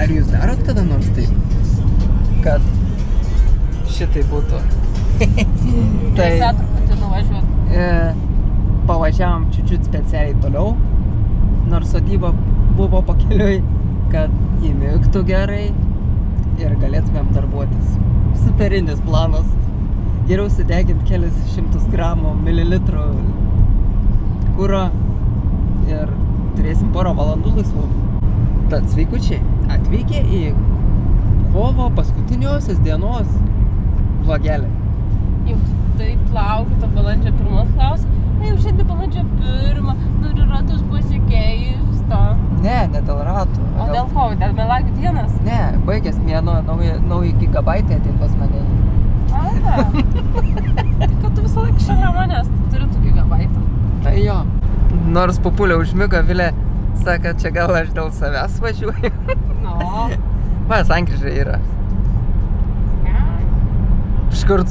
Ar jūs darot kada nors taip? Kad šitai būtų. Tai truputį nuvažiuot. Pavažiavom čiučiut specialiai toliau, nors sodyba buvo pakeliui, kad įmigtų gerai ir galėtumėm darbuotis. Superinis planas. Geriau sudeginti kelias šimtus gramų mililitrų kuro ir turėsim porą valandų laisvų. Tad sveikučiai, atvykę į kovo paskutiniosios dienos vlogelį. Jau taip laukiu, to balandžio 1 klausia. Jau šiandien balandžio 1, noriu ratus pasikeis to. Ne dėl ratų. O dėl ko? Dėl melagių dienos? Ne, baigęs mėnuo, nauji gigabaitai ateit pas mane. Tai kad tu visą laiką šalia manęs, tu turi tų gigabaitų. Tai jo. Nors Papulė užmigo, Vilė sako, čia gal aš dėl savęs važiuoju. No. Va, sankryža yra. Iškart.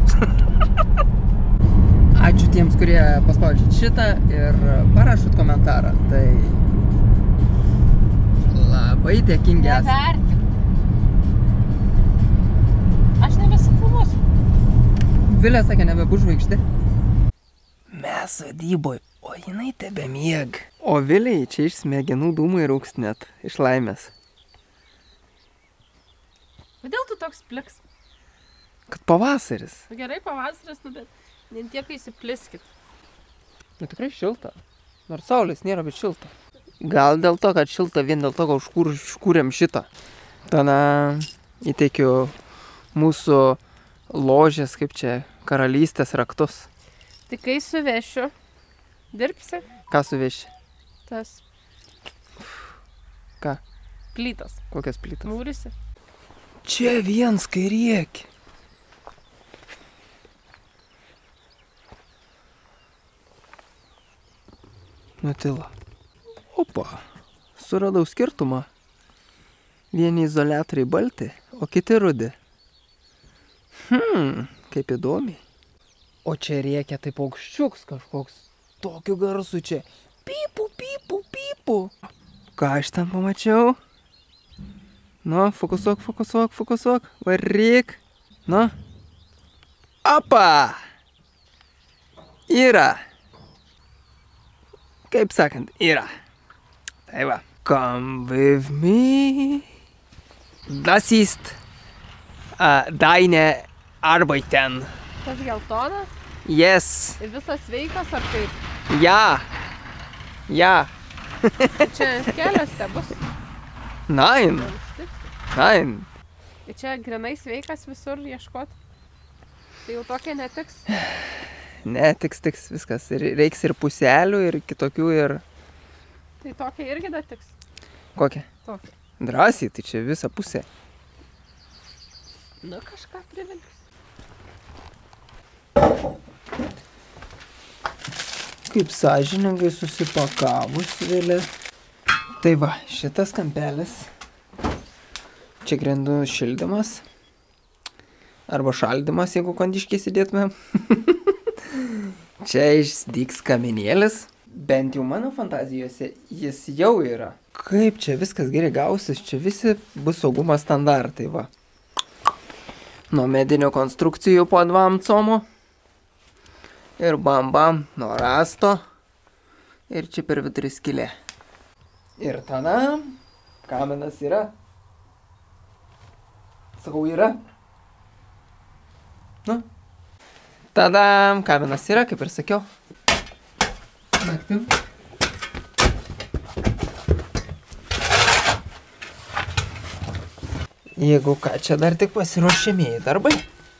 Ačiū tiems, kurie paspaudžiat šitą ir parašut komentarą. Tai labai dėkingi esame. Nevertik. Aš nebesifilmuosiu. Vilė sakė, nebebus žvaigždė. Mes sodyboj, o jinai tebemieg. O Viliai čia iš smegenų dūmai rūks net, iš laimės. Kodėl tu toks pliks? Kad pavasaris. Gerai pavasaris, bet nentiek įsipliskit. Nu tikrai šilta. Nors saulės nėra, bet šilta. Gal dėl to, kad šilta, vien dėl to, kad užkūrėm šitą. Tada įteikiu mūsų ložės, kaip čia, karalystės raktus. Tai kai suvešiu, dirbsi? Ką suveši? Tas. Ką? Plytas. Kokias plytas? Mūrisi. Čia viens kairieki. Nutilo. Opa, suradau skirtumą. Vieni izoliatoriai balti, o kiti rudi. Kaip įdomiai. O čia rėkia taip aukščiuks kažkoks. Tokiu garsu čia. Pypu, pypu, pypu. Ką aš ten pamačiau? Nu, fokusuok, fokusuok, fokusuok. Varyk. Nu. Apa! Yra. Kaip sakant, yra. Tai va. Come with me. Das ist deine Arbeiten. Tas geltonas? Yes. Ir visas sveikas ar kaip? Ja. Ja. Čia kelios tebus. Nein. Nein. Ir čia grinai sveikas visur ieškot. Tai jau tokia netiks. Ne, tiks viskas. Reiks ir puselių, ir kitokių, ir... Tai tokia irgi netiks. Kokia? Tokia. Drąsiai, tai čia visa pusė. Nu, kažką privilks. Kaip sąžiningai susipakavus, Vilė. Tai va, šitas kampelis. Čia grindų šildymas. Arba šaldymas, jeigu kondiškiai sėdėtumėm. Čia išdygs kaminėlis. Bent jau mano fantazijose jis jau yra. Kaip čia viskas gerai gausis, čia visi bus saugumo standartai, va. Nuo medinio konstrukcijų po 2 comų. Ir bam bam, nuo rasto. Ir čia per vidurį skylė. Ir tada kaminas yra. Sakau, yra. Nu. Tada kaminas yra, kaip ir sakiau. Naktim. Jeigu ką, čia dar tik pasiruošėmėjai darbai.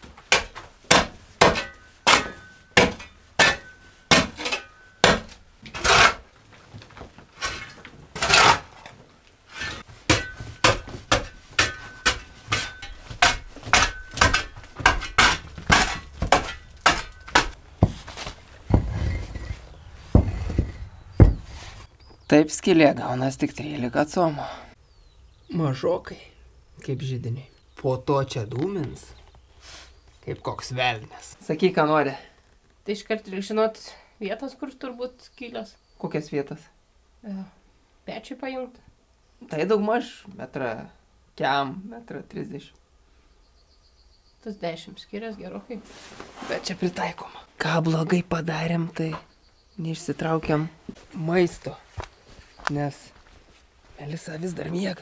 Taip skylė gaunas tik 13 comų. Mažokai, kaip židiniai. Po to čia dūmins, kaip koks velnias. Sakyk, ką nori. Tai iškart reikia žinot vietas, kur turbūt skylės. Kokias vietas? Pečiui pajungti. Tai daugmaž 1,50 Kiam 1,30 m. Tas 10 skirias gerokai. Bet čia pritaikoma. Ką blogai padarėm, tai neišsitraukiam maisto, nes Melisa vis dar miega.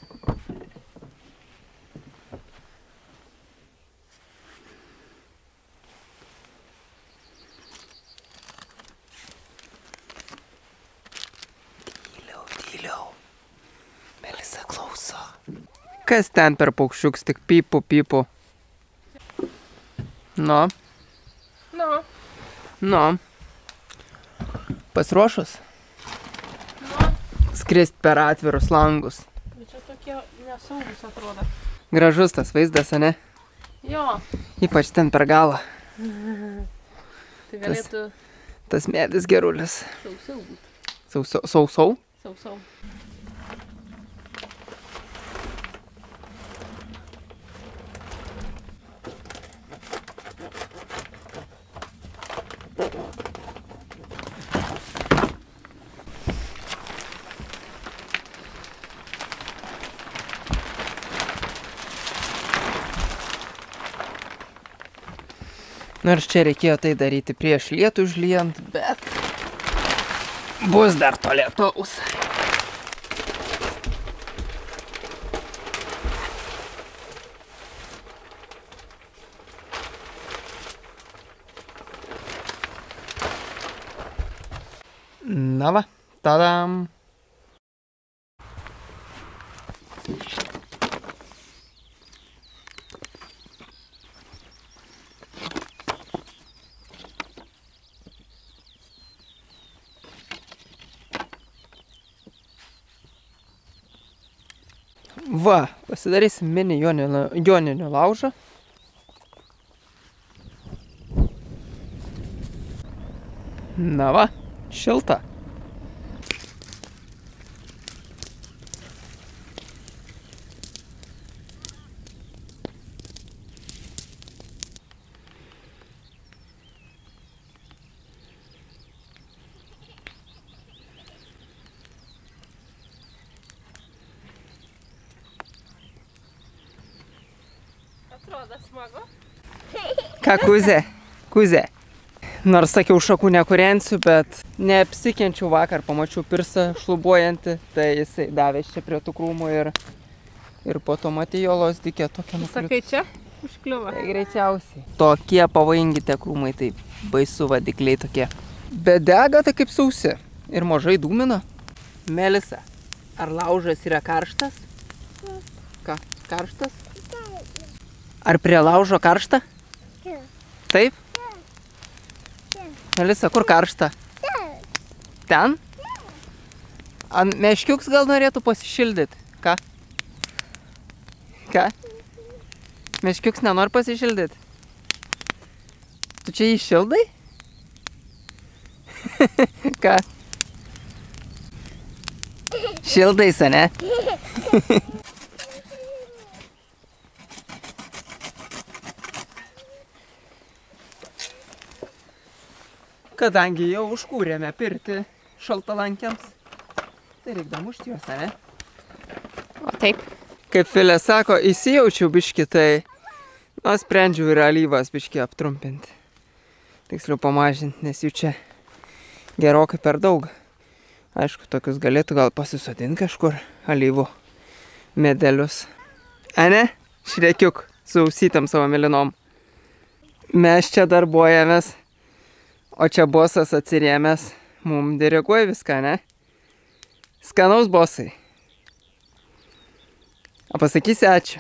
Tyliau. Melisa klauso. Kas ten per paukščiuks, tik pypu. Nu. Pasiruošus? Skrist per atvirus langus. Bet čia tokie nesaugus atrodo. Gražus tas vaizdas, ane? Jo. Ypač ten per galą. Tai galėtų Tas medis gerulis. sausiau būti. Sausau? Sausau. Nors čia reikėjo tai daryti prieš lietų užlyjant, bet bus dar to lietaus. Na va, tadam. Va, pasidarysim mini joninio laužą. Na va, šilta. Atrodo smagu. Ką, kuzė? Nors sakiau, šakų nekurensiu, bet neapsikenčiau vakar, pamačiau pirsą šlubuojantį, tai jisai davės čia prie tų krūmų ir po to matijolos dikė tokia nukrito. Sakai, čia užkliuvo. Tai greičiausiai. Tokie pavojingi tie krūmai, tai baisu vadikliai tokie. Bet dega tai kaip sausi ir mažai dūmina. Melisa, ar laužas yra karštas? Ką, karštas? Ar prie laužo karšta? Taip? Melisa, kur karšta? Ten? Meškiuks gal norėtų pasišildyti? Ką? Meškiuks nenori pasišildyti? Tu čia jį šildai? Ką? Šildais, ane? Kadangi jau užkūrėme pirtį šaltalankiams, tai reikda mušti juos, ne? O taip. Kaip Filė sako, įsijaučiau biškį, tai sprendžiau ir alyvas biškį aptrumpinti. Tiksliau pamažinti, nes jų čia gerokai per daug. Aišku, tokius galėtų gal pasisodinti kažkur alyvų medelius. Ane? Šrekiuk su ausytėm savo mėlynom. Mes čia darbuojamės. O čia bosas atsirėmęs, mum diriguoja viską, ne? Skanaus, bosai. O pasakysi ačiū.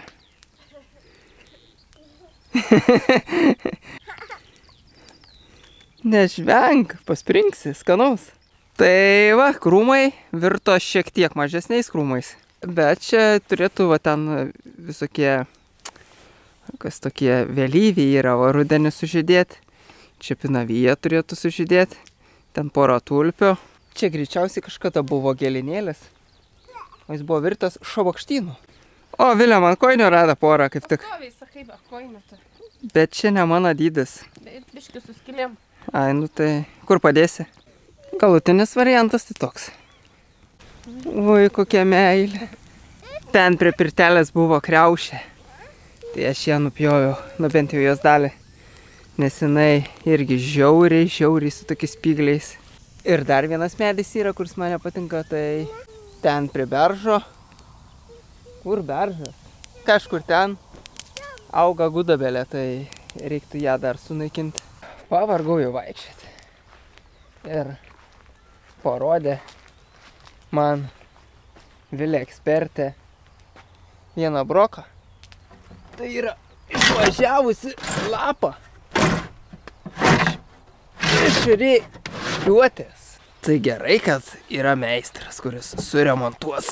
Nežvenk, paspringsi, skanaus. Tai va, krūmai virto šiek tiek mažesniais krūmais. Bet čia turėtų va ten visokie, kas tokie vėlyviai yra, o rudenį sužydėti. Čia pinavyje turėtų sužydėti, ten pora tulpių. Čia greičiausiai kažkada buvo gėlinėlis, o jis buvo virtas šabakštynu. O, Vilė, man koinio rada porą kaip tik. Pastoviai sakai, be koinio tai. Bet čia ne mano dydis. Bet biškį su skylėm. Ai, nu tai kur padėsi? Galutinis variantas tai toks. Oi, kokia meilė. Ten prie pirtelės buvo kriaušė. Tai aš ją nupjoviau, nu bent jau jos dalį. Nes jinai irgi žiauriai su tokiais spygliais. Ir dar vienas medis yra, kuris man nepatinka, tai ten prie beržo. Kur beržas? Kažkur ten auga gudobelė, tai reiktų ją dar sunaikinti. Pavargau jau vaikščioti. Ir parodė man Vilė ekspertė vieną broką. Tai yra išvažiavusi lapą iš rikiuotės. Tai gerai, kad yra meistras, kuris suremontuos.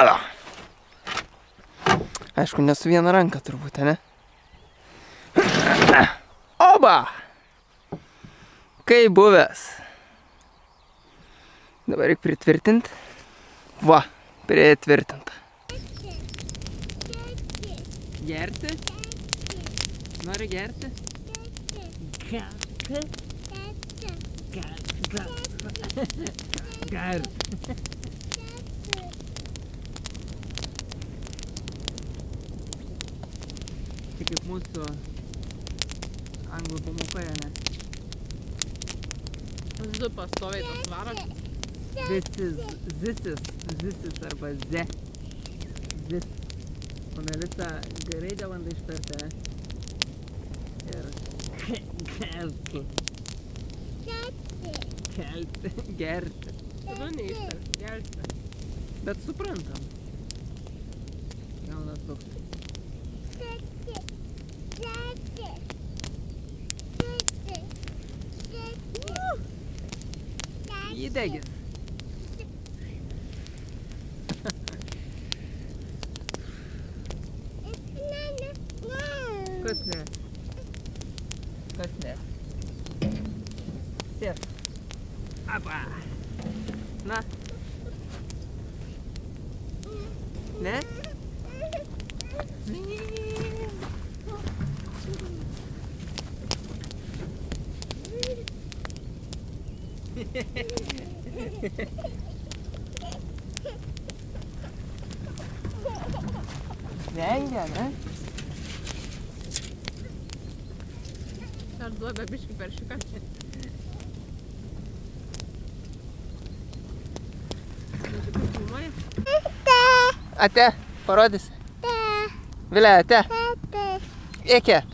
Aišku, ne su viena ranka turbūt, ne? Oba! Kaip buvęs. Dabar reikia pritvirtinti. Va, pritvirtinta. Gerti? Nori gerti? Gerti. Tai kaip mūsų anglų pamokoje, ne? Du pastoviai tos varos. This is arba ze. This. O Melisa gerai devanda ištarta. Ir kelti. Gerti. Tada neištar. Gelti. Bet suprantam. Jaunas toks. Įdegis. Kas ne? Kas ne? Sėsk. Apa. Na. Ne? Vengia, ne? Ar duoda biškį per šiką. Ate, parodysi. Vilė, ate. Iki.